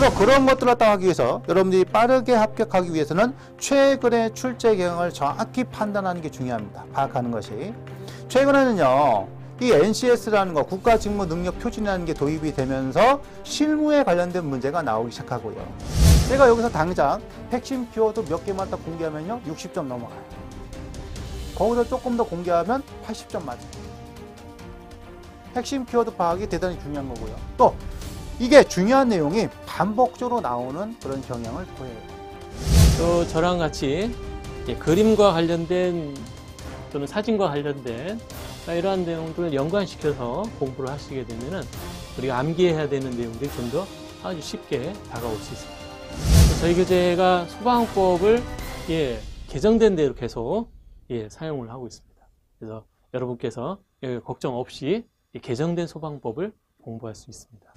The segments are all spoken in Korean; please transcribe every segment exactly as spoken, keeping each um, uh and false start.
그래서 그런 것들을 갖다 하기 위해서 여러분들이 빠르게 합격하기 위해서는 최근의 출제 경향을 정확히 판단하는 게 중요합니다. 파악하는 것이. 최근에는요, 이 엔씨에스라는 거, 국가직무능력표준이라는 게 도입이 되면서 실무에 관련된 문제가 나오기 시작하고요. 제가 여기서 당장 핵심 키워드 몇 개만 딱 공개하면요, 육십 점 넘어가요. 거기서 조금 더 공개하면 팔십 점 맞아요. 핵심 키워드 파악이 대단히 중요한 거고요. 또 이게 중요한 내용이 반복적으로 나오는 그런 경향을 보여요. 또 저랑 같이 그림과 관련된 또는 사진과 관련된 이러한 내용들을 연관시켜서 공부를 하시게 되면은 우리가 암기해야 되는 내용들이 좀 더 아주 쉽게 다가올 수 있습니다. 저희 교재가 소방법을 예, 개정된 대로 계속 예, 사용을 하고 있습니다. 그래서 여러분께서 예, 걱정 없이 예, 개정된 소방법을 공부할 수 있습니다.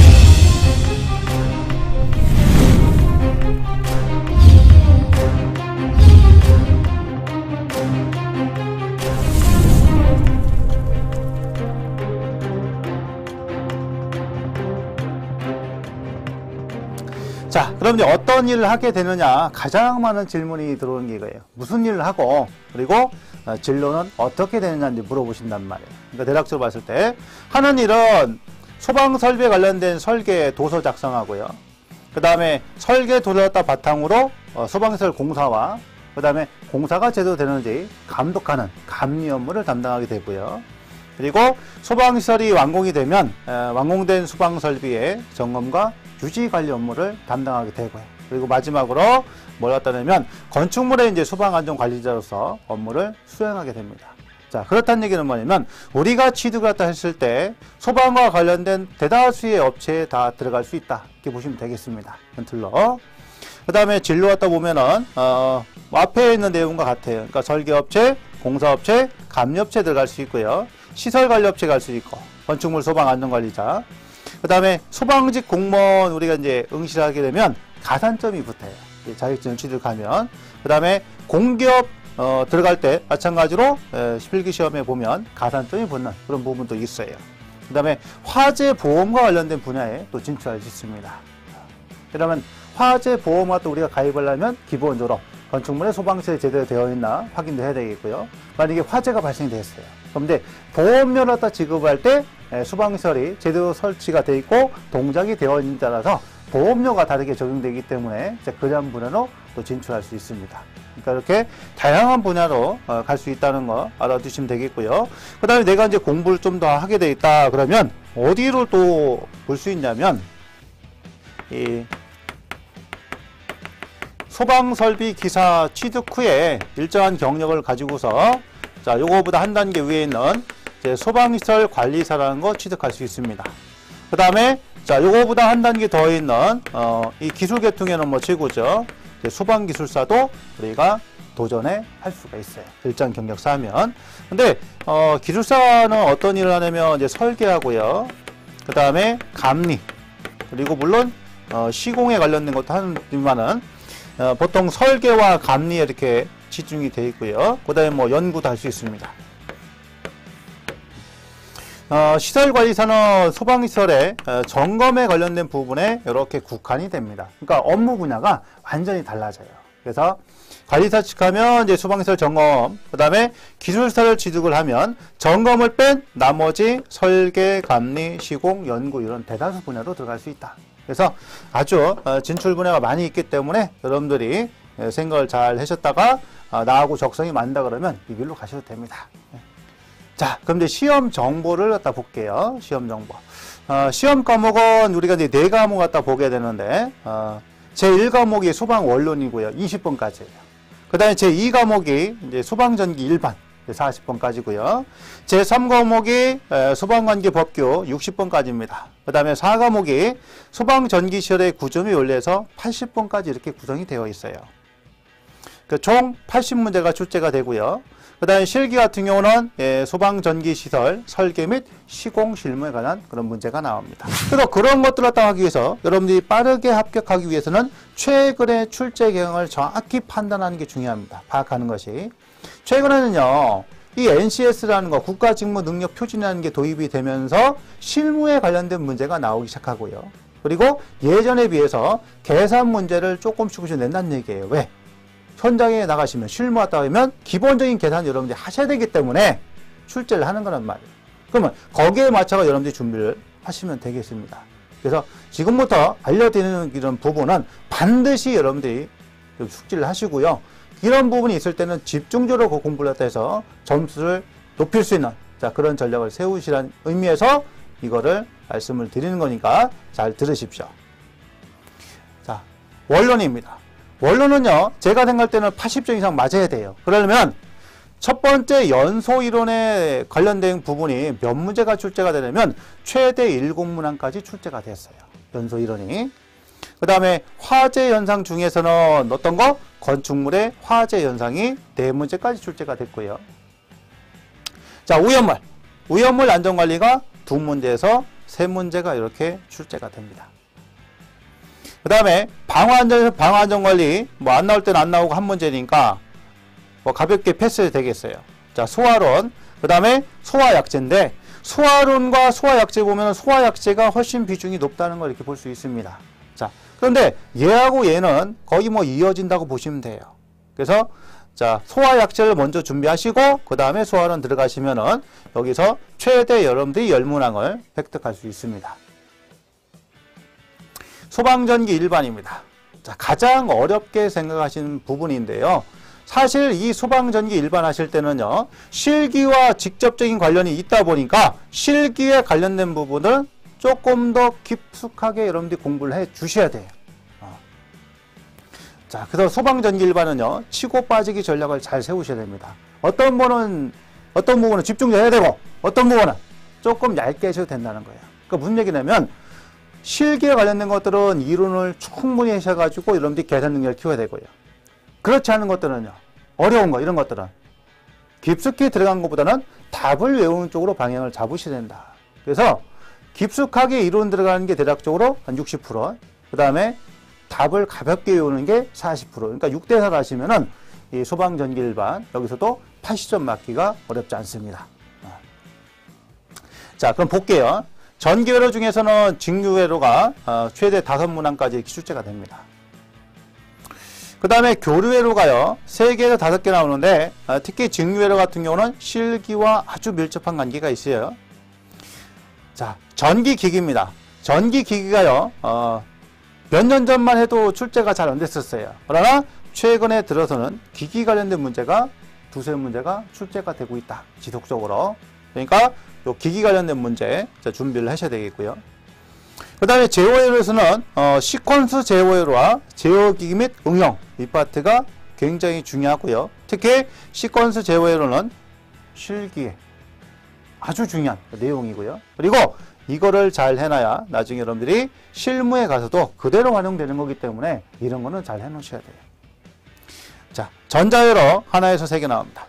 자, 그럼 이제 어떤 일을 하게 되느냐, 가장 많은 질문이 들어오는 게 이거예요. 무슨 일을 하고, 그리고 어, 진로는 어떻게 되느냐 이제 물어보신단 말이에요. 그러니까 대략적으로 봤을 때 하는 일은 소방 설비에 관련된 설계 도서 작성하고요. 그 다음에 설계 도서를 바탕으로 어, 소방시설 공사와 그 다음에 공사가 제대로 되는지 감독하는 감리 업무를 담당하게 되고요. 그리고 소방시설이 완공이 되면 에, 완공된 소방설비의 점검과 유지 관리 업무를 담당하게 되고요. 그리고 마지막으로 뭘 갖다 내면 건축물의 이제 소방안전관리자로서 업무를 수행하게 됩니다. 자, 그렇다는 얘기는 뭐냐면 우리가 취득을 갖다 했을 때 소방과 관련된 대다수의 업체에 다 들어갈 수 있다. 이렇게 보시면 되겠습니다. 틀로. 그 다음에 진로 갖다 보면은 어, 앞에 있는 내용과 같아요. 그러니까 설계업체, 공사업체, 감리업체 들어갈 수 있고요. 시설관리업체 갈 수 있고, 건축물 소방안전관리자. 그 다음에 소방직 공무원 우리가 이제 응시하게 되면 가산점이 붙어요. 자격증 취득하면. 그 다음에 공기업 어, 들어갈 때 마찬가지로 에, 필기 시험에 보면 가산점이 붙는 그런 부분도 있어요. 그 다음에 화재 보험과 관련된 분야에 또 진출할 수 있습니다. 그러면 화재 보험과 또 우리가 가입하려면 기본적으로 건축물의 소방시설이 제대로 되어 있나 확인도 해야 되겠고요. 만약에 화재가 발생이 됐어요. 그런데 보험료를 갖다 지급할 때 소방시설이 제대로 설치가 되어 있고 동작이 되어 있는 따라서 보험료가 다르게 적용되기 때문에 그런 분야로 또 진출할 수 있습니다. 그러니까 이렇게 다양한 분야로 갈 수 있다는 거 알아두시면 되겠고요. 그 다음에 내가 이제 공부를 좀 더 하게 돼 있다 그러면 어디로 또 볼 수 있냐면 이 소방설비 기사 취득 후에 일정한 경력을 가지고서 자 요거보다 한 단계 위에 있는 이제 소방시설 관리사라는 거 취득할 수 있습니다. 그 다음에 자 요거보다 한 단계 더 있는 어, 이 기술 계통에는 뭐 최고죠. 소방기술사도 우리가 도전해 할 수가 있어요. 일정 경력 쌓으면. 근데 어, 기술사는 어떤 일을 하냐면 이제 설계하고요. 그 다음에 감리 그리고 물론 어, 시공에 관련된 것도 하지만은 어, 보통 설계와 감리에 이렇게 집중이 되어 있고요. 그 다음에 뭐 연구도 할 수 있습니다. 어, 시설관리사는 소방시설의 어, 점검에 관련된 부분에 이렇게 국한이 됩니다. 그러니까 업무 분야가 완전히 달라져요. 그래서 관리사 측하면 이제 소방시설 점검, 그 다음에 기술사를 취득을 하면 점검을 뺀 나머지 설계, 감리, 시공, 연구 이런 대다수 분야로 들어갈 수 있다. 그래서 아주 어, 진출 분야가 많이 있기 때문에 여러분들이 생각을 잘 하셨다가 어, 나하고 적성이 맞는다 그러면 이 길로 가셔도 됩니다. 자, 그럼 이제 시험 정보를 갖다 볼게요. 시험 정보. 어, 시험 과목은 우리가 이제 네 과목 갖다 보게 되는데, 어, 제일 과목이 소방 원론이고요. 이십 번까지예요. 그 다음에 제이 과목이 이제 소방전기 일반 사십 번까지고요. 제삼 과목이 소방관계 법규 육십 번까지입니다. 그 다음에 사 과목이 소방전기시설의 구조및 원리에서 팔십 번까지 이렇게 구성이 되어 있어요. 그 총 팔십 문제가 출제가 되고요. 그 다음에 실기 같은 경우는 예, 소방전기시설 설계 및 시공 실무에 관한 그런 문제가 나옵니다. 그래서 그런 것들을 갖다 하기 위해서 여러분들이 빠르게 합격하기 위해서는 최근의 출제 경향을 정확히 판단하는 게 중요합니다. 파악하는 것이. 최근에는요. 이 엔씨에스라는 거 국가직무능력표준이라는 게 도입이 되면서 실무에 관련된 문제가 나오기 시작하고요. 그리고 예전에 비해서 계산 문제를 조금씩 조금씩 낸다는 얘기예요. 왜? 현장에 나가시면 실무 왔다 하면 기본적인 계산 여러분들이 하셔야 되기 때문에 출제를 하는 거란 말이에요. 그러면 거기에 맞춰서 여러분들이 준비를 하시면 되겠습니다. 그래서 지금부터 알려드리는 이런 부분은 반드시 여러분들이 숙지를 하시고요. 이런 부분이 있을 때는 집중적으로 그 공부를 했다 해서 점수를 높일 수 있는 자 그런 전략을 세우시라는 의미에서 이거를 말씀을 드리는 거니까 잘 들으십시오. 자, 원론입니다. 원론은요, 제가 생각할 때는 팔십 점 이상 맞아야 돼요. 그러려면 첫 번째 연소 이론에 관련된 부분이 몇 문제가 출제가 되려면 최대 일곱 문항까지 출제가 됐어요. 연소 이론이. 그 다음에 화재 현상 중에서는 어떤 거? 건축물의 화재 현상이 네 문제까지 출제가 됐고요. 자, 오염물. 오염물 안전관리가 두 문제에서 세 문제가 이렇게 출제가 됩니다. 그 다음에 방화안전, 방화안전관리, 뭐 안 나올 때는 안 나오고 한 문제니까 뭐 가볍게 패스 되겠어요. 자, 소화론. 그 다음에 소화약제인데, 소화론과 소화약제 보면 소화약제가 훨씬 비중이 높다는 걸 이렇게 볼 수 있습니다. 자, 그런데 얘하고 얘는 거의 뭐 이어진다고 보시면 돼요. 그래서 자, 소화약제를 먼저 준비하시고 그 다음에 소화론 들어가시면은 여기서 최대 여러분들이 십 문항을 획득할 수 있습니다. 소방전기 일반입니다. 자, 가장 어렵게 생각하시는 부분인데요. 사실 이 소방전기 일반 하실 때는요, 실기와 직접적인 관련이 있다 보니까 실기에 관련된 부분을 조금 더 깊숙하게 여러분들이 공부를 해 주셔야 돼요. 어. 자, 그래서 소방전기 일반은요, 치고 빠지기 전략을 잘 세우셔야 됩니다. 어떤 부분은, 어떤 부분은 집중적으로 해야 되고, 어떤 부분은 조금 얇게 하셔도 된다는 거예요. 그러니까 무슨 얘기냐면, 실기에 관련된 것들은 이론을 충분히 하셔가지고 여러분들이 계산 능력을 키워야 되고요. 그렇지 않은 것들은요, 어려운 거, 이런 것들은 깊숙이 들어간 것보다는 답을 외우는 쪽으로 방향을 잡으셔야 된다. 그래서 깊숙하게 이론 들어가는 게 대략적으로 한 육십 퍼센트, 그 다음에 답을 가볍게 외우는 게 사십 퍼센트. 그러니까 육 대 사를 하시면은 이 소방전기 일반, 여기서도 팔십 점 맞기가 어렵지 않습니다. 자, 그럼 볼게요. 전기회로 중에서는 직류회로가 어, 최대 다섯 문항까지 출제가 됩니다. 그 다음에 교류회로가요, 세 개에서 다섯 개 나오는데, 어, 특히 직류회로 같은 경우는 실기와 아주 밀접한 관계가 있어요. 자, 전기기기입니다. 전기기기가요, 어, 몇 년 전만 해도 출제가 잘 안 됐었어요. 그러나 최근에 들어서는 기기 관련된 문제가 두세 문제가 출제가 되고 있다. 지속적으로. 그러니까 요 기기 관련된 문제 준비를 하셔야 되겠고요. 그 다음에 제어회로에서는 어, 시퀀스 제어회로와 제어기기 및 응용 이 파트가 굉장히 중요하고요. 특히 시퀀스 제어회로는 실기에 아주 중요한 내용이고요. 그리고 이거를 잘 해놔야 나중에 여러분들이 실무에 가서도 그대로 활용되는 거기 때문에 이런 거는 잘 해놓으셔야 돼요. 자, 전자회로 하나에서 세 개 나옵니다.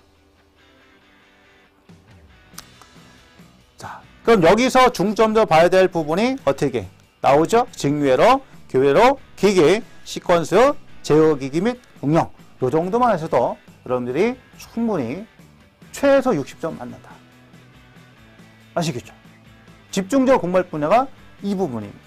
자, 그럼 여기서 중점적으로 봐야 될 부분이 어떻게 나오죠? 직류회로, 교회로, 기기, 시퀀스, 제어기기 및 응용. 요 정도만 하셔도 여러분들이 충분히 최소 육십 점 맞는다. 아시겠죠? 집중적으로 공부할 분야가 이 부분입니다.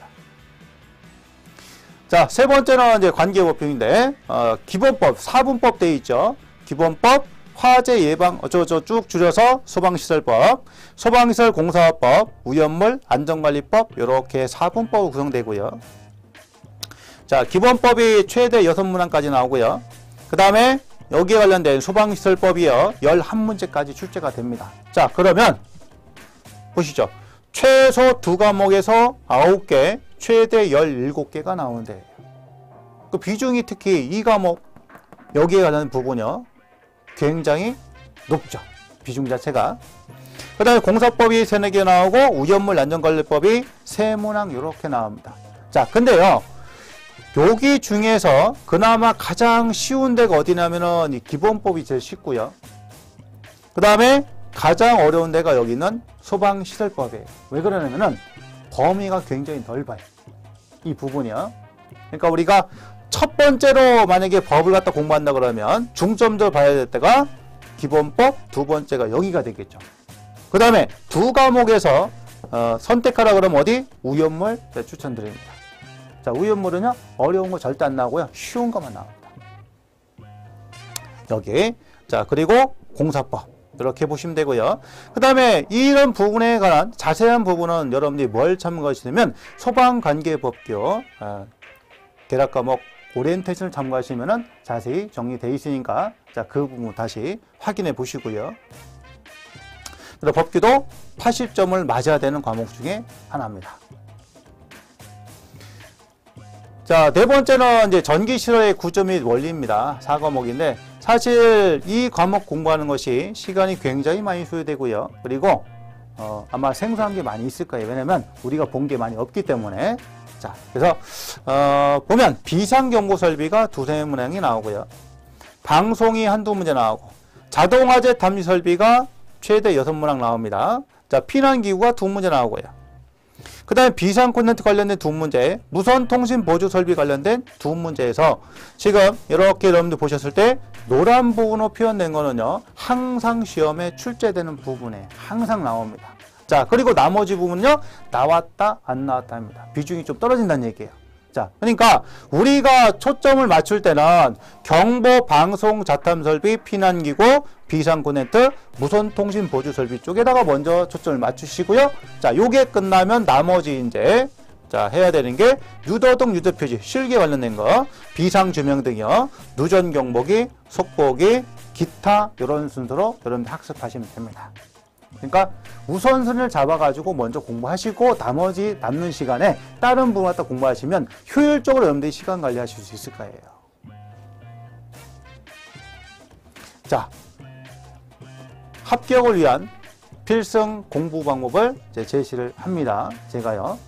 자, 세 번째는 이제 관계법칙인데, 어, 기본법, 사분법 되어 있죠. 기본법, 화재 예방, 어쩌고저쩌고 쭉 줄여서 소방시설법, 소방시설 공사법, 오염물 안전관리법, 이렇게 사분법으로 구성되고요. 자, 기본법이 최대 여섯 문항까지 나오고요. 그 다음에 여기에 관련된 소방시설법이요, 열한 문제까지 출제가 됩니다. 자, 그러면 보시죠. 최소 두 과목에서 아홉 개, 최대 열일곱 개가 나오는데, 그 비중이 특히 이 과목, 여기에 관한 부분이요, 굉장히 높죠. 비중 자체가. 그 다음에 공사법이 세네 개 나오고, 오염물 안전관리법이 세 문항 이렇게 나옵니다. 자, 근데요, 여기 중에서 그나마 가장 쉬운 데가 어디냐면은 이 기본법이 제일 쉽고요. 그 다음에 가장 어려운 데가 여기는 소방시설법이에요. 왜 그러냐면은 범위가 굉장히 넓어요. 이 부분이요. 그러니까 우리가 첫 번째로 만약에 법을 갖다 공부한다 그러면 중점적으로 봐야 될 때가 기본법, 두 번째가 여기가 되겠죠. 그 다음에 두 과목에서 어, 선택하라 그러면 어디? 오염물 네, 추천드립니다. 자, 우연물은요, 어려운 거 절대 안 나오고요. 쉬운 것만 나옵니다. 여기. 자, 그리고 공사법. 이렇게 보시면 되고요. 그 다음에 이런 부분에 관한 자세한 부분은 여러분들이 뭘 참고하시냐면 소방관계법규 어, 대략 과목 오리엔테이션을 참고하시면 자세히 정리되어 있으니까 자, 그 부분 다시 확인해 보시고요. 그리고 법규도 팔십 점을 맞아야 되는 과목 중에 하나입니다. 자, 네 번째는 이제 전기 실어의 구조 및 원리입니다. 사 과목인데 사실 이 과목 공부하는 것이 시간이 굉장히 많이 소요되고요. 그리고 어, 아마 생소한 게 많이 있을 거예요. 왜냐면 우리가 본 게 많이 없기 때문에. 자, 그래서 어, 보면 비상경보 설비가 두세 문항이 나오고요. 방송이 한두 문제 나오고 자동화재 탐지 설비가 최대 여섯 문항 나옵니다. 자, 피난기구가 두 문제 나오고요. 그 다음에 비상 콘텐츠 관련된 두 문제, 무선 통신 보조 설비 관련된 두 문제에서 지금 이렇게 여러분들 보셨을 때 노란 부분으로 표현된 거는요, 항상 시험에 출제되는 부분에 항상 나옵니다. 자, 그리고 나머지 부분은요, 나왔다, 안 나왔다 합니다. 비중이 좀 떨어진다는 얘기예요. 자, 그러니까 우리가 초점을 맞출 때는 경보, 방송, 자탐 설비, 피난기구, 비상 콘텐츠, 무선 통신 보조 설비 쪽에다가 먼저 초점을 맞추시고요. 자, 요게 끝나면 나머지 이제 자, 해야 되는 게 유도등, 유도표지, 실기 관련된 거, 비상 조명등이요, 누전 경보기, 속보기, 기타 이런 순서로 여러분들 학습하시면 됩니다. 그러니까 우선순위를 잡아가지고 먼저 공부하시고 나머지 남는 시간에 다른 부분 갖다 공부하시면 효율적으로 여러분들이 시간 관리하실 수 있을 거예요. 자, 합격을 위한 필승 공부 방법을 이제 제시를 합니다. 제가요.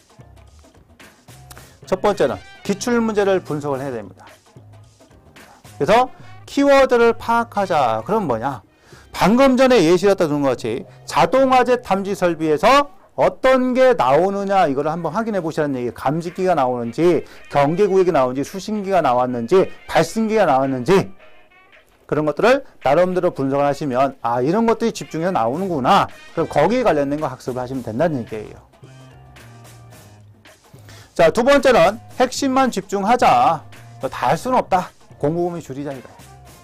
첫 번째는 기출문제를 분석을 해야 됩니다. 그래서 키워드를 파악하자. 그럼 뭐냐? 방금 전에 예시했던 것 같이 자동화재 탐지 설비에서 어떤 게 나오느냐 이거를 한번 확인해 보시라는 얘기예요. 감지기가 나오는지, 경계구역이 나오는지, 수신기가 나왔는지, 발신기가 나왔는지 그런 것들을 나름대로 분석을 하시면 아, 이런 것들이 집중해서 나오는구나. 그럼 거기에 관련된 거 학습을 하시면 된다는 얘기예요. 자, 두 번째는 핵심만 집중하자. 다 할 수는 없다. 공부 범위 줄이자 이거예요.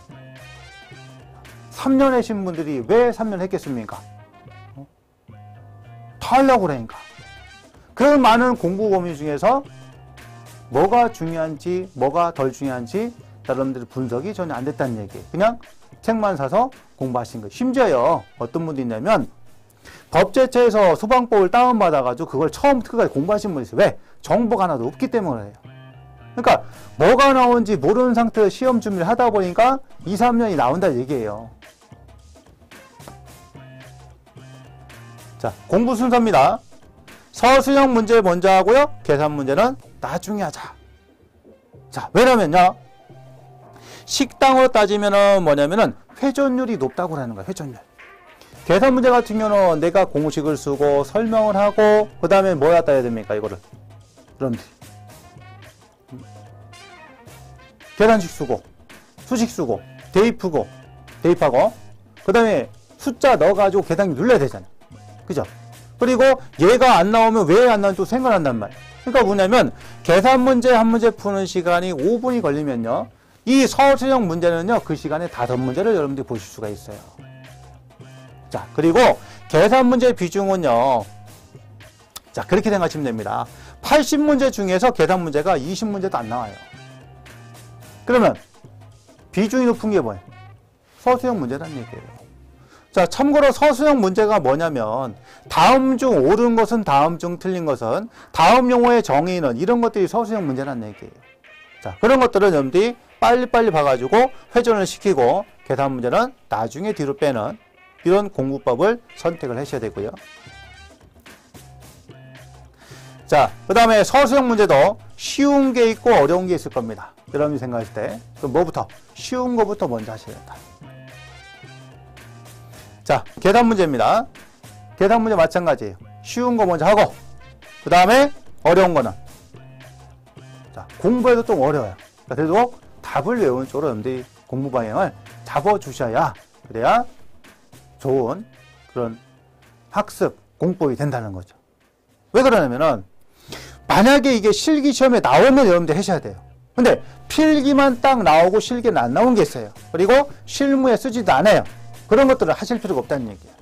삼 년 하신 분들이 왜 삼 년 했겠습니까? 어? 다 하려고 그러니까. 그 많은 공부 범위 중에서 뭐가 중요한지 뭐가 덜 중요한지 여러분들 분석이 전혀 안 됐다는 얘기예요. 그냥 책만 사서 공부하신 거예요. 심지어요, 어떤 분도 있냐면 법제처에서 소방법을 다운받아가지고 그걸 처음부터 끝까지 공부하신 분이 있어요. 왜? 정보가 하나도 없기 때문에 그래요. 그러니까 뭐가 나오는지 모르는 상태에서 시험 준비를 하다 보니까 이, 삼 년이 나온다는 얘기예요. 자, 공부 순서입니다. 서술형 문제 먼저 하고요. 계산 문제는 나중에 하자. 자, 왜냐면요, 식당으로 따지면은 뭐냐면은 회전율이 높다고 하는 거예요. 회전율. 계산 문제 같은 경우는 내가 공식을 쓰고 설명을 하고 그 다음에 뭐 갖다 해야 됩니까? 이거를 여러분들 계산식 쓰고 수식 쓰고 대입하고 대입하고 그 다음에 숫자 넣어가지고 계산기 눌러야 되잖아요. 그죠? 그리고 얘가 안 나오면 왜 안 나오는지 또 생각난단 말이에요. 그러니까 뭐냐면 계산 문제 한 문제 푸는 시간이 오 분이 걸리면요, 이 서술형 문제는요 그 시간에 다섯 문제를 여러분들이 보실 수가 있어요. 자, 그리고 계산 문제 비중은요, 자, 그렇게 생각하시면 됩니다. 팔십 문제 중에서 계산 문제가 이십 문제도 안 나와요. 그러면 비중이 높은 게 뭐예요? 서술형 문제라는 얘기예요. 자, 참고로 서술형 문제가 뭐냐면 다음 중 옳은 것은 다음 중 틀린 것은 다음 용어의 정의는 이런 것들이 서술형 문제라는 얘기예요. 자, 그런 것들은 여러분들이 빨리빨리 봐가지고 회전을 시키고 계산 문제는 나중에 뒤로 빼는 이런 공부법을 선택을 하셔야 되고요. 자, 그 다음에 서술형 문제도 쉬운 게 있고 어려운 게 있을 겁니다. 여러분이 생각하실 때 그럼 뭐부터? 쉬운 거부터 먼저 하셔야 된다. 자, 계산 문제입니다. 계산 문제 마찬가지예요. 쉬운 거 먼저 하고 그 다음에 어려운 거는 자, 공부해도 좀 어려워요. 그래도 답을 외우는 쪽으로 여러분들이 공부 방향을 잡아주셔야 그래야 좋은 그런 학습 공법이 된다는 거죠. 왜 그러냐면은 만약에 이게 실기 시험에 나오면 여러분들 하셔야 돼요. 근데 필기만 딱 나오고 실기는 안 나온 게 있어요. 그리고 실무에 쓰지도 않아요. 그런 것들을 하실 필요가 없다는 얘기예요.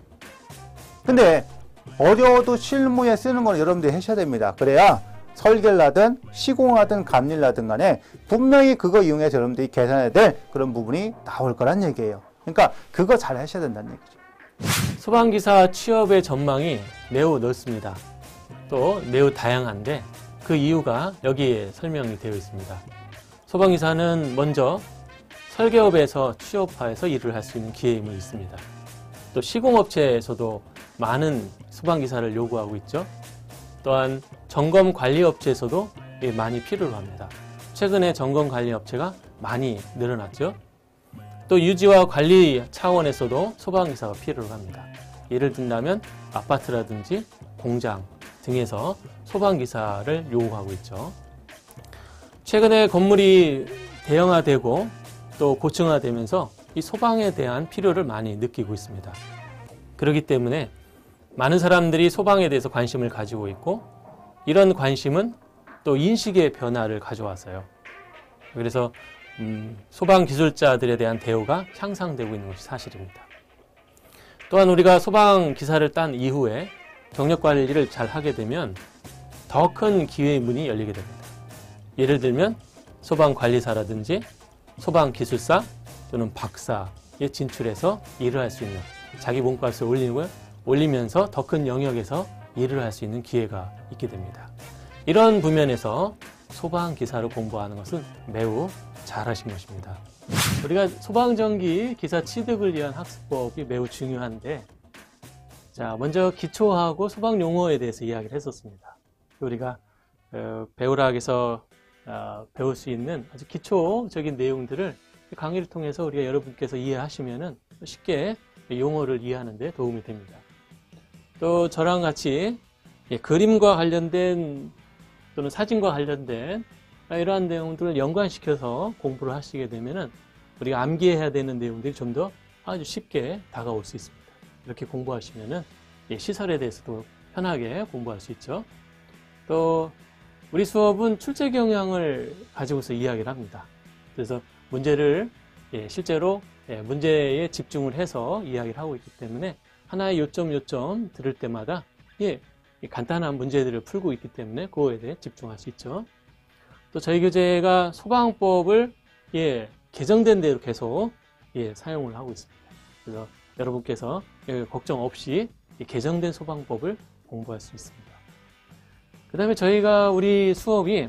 근데 어려워도 실무에 쓰는 건 여러분들이 하셔야 됩니다. 그래야 설계를 하든 시공하든 감리를 하든 간에 분명히 그거 이용해서 여러분들이 계산해야 될 그런 부분이 나올 거란 얘기예요. 그러니까 그거 잘 하셔야 된다는 얘기죠. 소방기사 취업의 전망이 매우 넓습니다. 또 매우 다양한데 그 이유가 여기에 설명이 되어 있습니다. 소방기사는 먼저 설계업에서 취업하여서 일을 할 수 있는 기회임이 있습니다. 또 시공업체에서도 많은 소방기사를 요구하고 있죠. 또한 점검관리업체에서도 많이 필요로 합니다. 최근에 점검관리업체가 많이 늘어났죠. 또 유지와 관리 차원에서도 소방기사가 필요로 합니다. 예를 든다면 아파트라든지 공장 등에서 소방기사를 요구하고 있죠. 최근에 건물이 대형화되고 또 고층화되면서 이 소방에 대한 필요를 많이 느끼고 있습니다. 그렇기 때문에 많은 사람들이 소방에 대해서 관심을 가지고 있고 이런 관심은 또 인식의 변화를 가져왔어요. 그래서 음, 소방기술자들에 대한 대우가 향상되고 있는 것이 사실입니다. 또한 우리가 소방기사를 딴 이후에 경력관리를 잘 하게 되면 더 큰 기회의 문이 열리게 됩니다. 예를 들면 소방관리사라든지 소방기술사 또는 박사에 진출해서 일을 할 수 있는 자기 몸값을 올리고, 올리면서 더 큰 영역에서 일을 할 수 있는 기회가 있게 됩니다. 이런 부면에서 소방기사를 공부하는 것은 매우 잘하신 것입니다. 우리가 소방전기 기사 취득을 위한 학습법이 매우 중요한데, 자 먼저 기초하고 소방 용어에 대해서 이야기를 했었습니다. 우리가 어, 배우락에서 어, 배울 수 있는 아주 기초적인 내용들을 강의를 통해서 우리가 여러분께서 이해하시면은 쉽게 용어를 이해하는 데 도움이 됩니다. 또 저랑 같이 예, 그림과 관련된 또는 사진과 관련된 이러한 내용들을 연관시켜서 공부를 하시게 되면은 우리가 암기해야 되는 내용들이 좀 더 아주 쉽게 다가올 수 있습니다. 이렇게 공부하시면은 예, 시설에 대해서도 편하게 공부할 수 있죠. 또 우리 수업은 출제 경향을 가지고서 이야기를 합니다. 그래서 문제를 예, 실제로 예, 문제에 집중을 해서 이야기를 하고 있기 때문에 하나의 요점 요점 들을 때마다 예, 간단한 문제들을 풀고 있기 때문에 그거에 대해 집중할 수 있죠. 또 저희 교재가 소방법을 예, 개정된 대로 계속 예, 사용을 하고 있습니다. 그래서 여러분께서 예, 걱정 없이 예, 개정된 소방법을 공부할 수 있습니다. 그 다음에 저희가 우리 수업이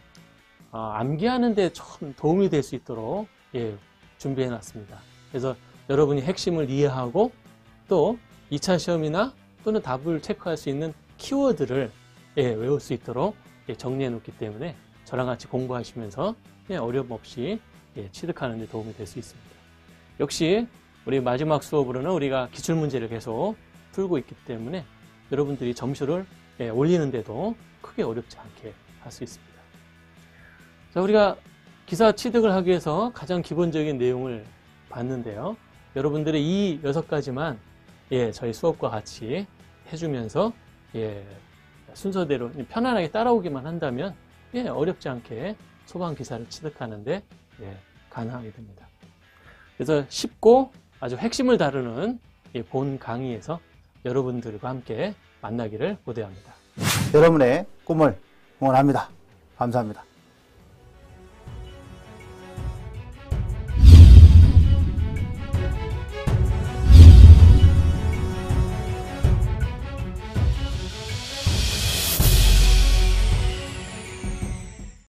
어, 암기하는 데 좀 도움이 될 수 있도록 예, 준비해 놨습니다. 그래서 여러분이 핵심을 이해하고 또 이 차 시험이나 또는 답을 체크할 수 있는 키워드를 예, 외울 수 있도록 예, 정리해 놓기 때문에 저랑 같이 공부하시면서 예, 어려움 없이 예, 취득하는 데 도움이 될 수 있습니다. 역시 우리 마지막 수업으로는 우리가 기출문제를 계속 풀고 있기 때문에 여러분들이 점수를 예, 올리는 데도 크게 어렵지 않게 할 수 있습니다. 자, 우리가 기사 취득을 하기 위해서 가장 기본적인 내용을 봤는데요. 여러분들의 이 여섯 가지만 예, 저희 수업과 같이 해주면서 예, 순서대로 편안하게 따라오기만 한다면 예, 어렵지 않게 소방기사를 취득하는데 예, 가능하게 됩니다. 그래서 쉽고 아주 핵심을 다루는 예, 본 강의에서 여러분들과 함께 만나기를 고대합니다. 여러분의 꿈을 응원합니다. 감사합니다.